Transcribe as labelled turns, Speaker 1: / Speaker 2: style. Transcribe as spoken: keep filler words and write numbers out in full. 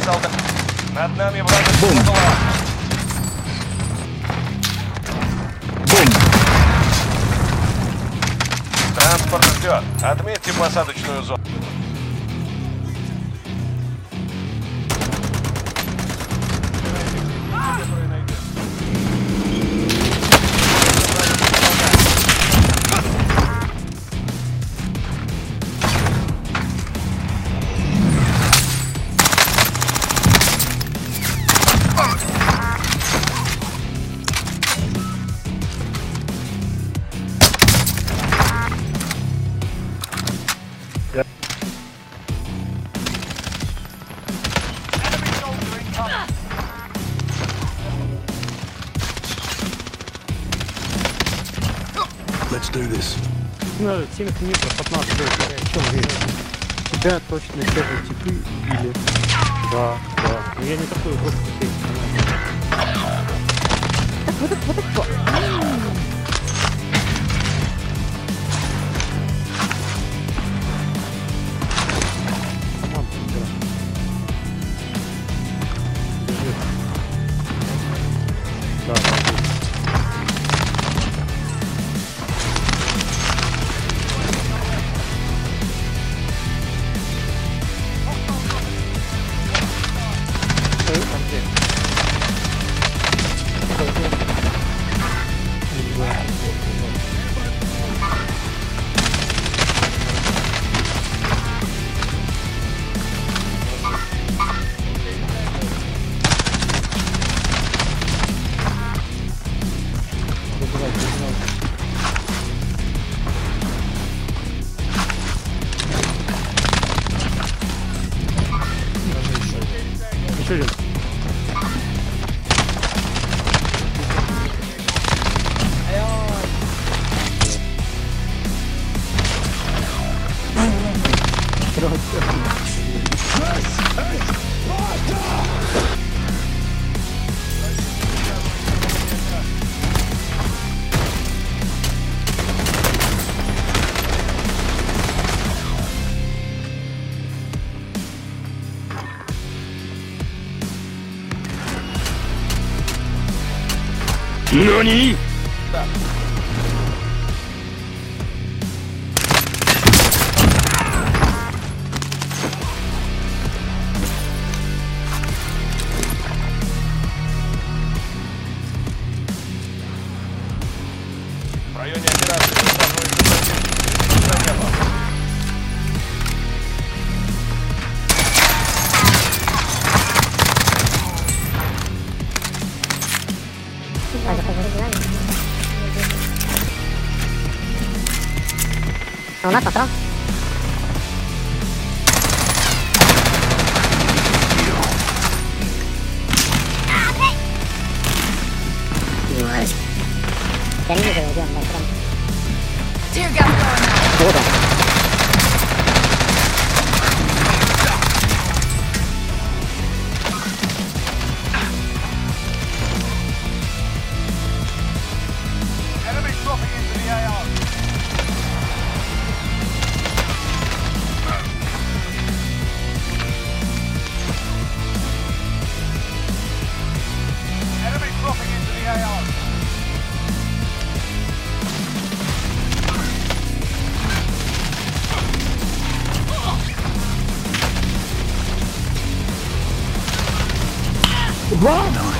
Speaker 1: Солдат. Над нами вражеская была.
Speaker 2: Бум!
Speaker 1: Транспорт ждет. Отметьте посадочную зону.
Speaker 2: Let's do this.
Speaker 3: Ну, семьдесят метров от нас будет. Что мы видим? Тебя точно первые типы или... Да, да. Но я не такой жесткий кейс. Вот так, вот так, вот. Да, да. Еще один.
Speaker 2: Нани?
Speaker 1: В районе операции высаживается противник. За небо.
Speaker 4: А у нас патрон? Я не вижу, где он, да, прям. Вот он.
Speaker 1: Enemy dropping into the A R. Enemy dropping into the A R.
Speaker 2: Run!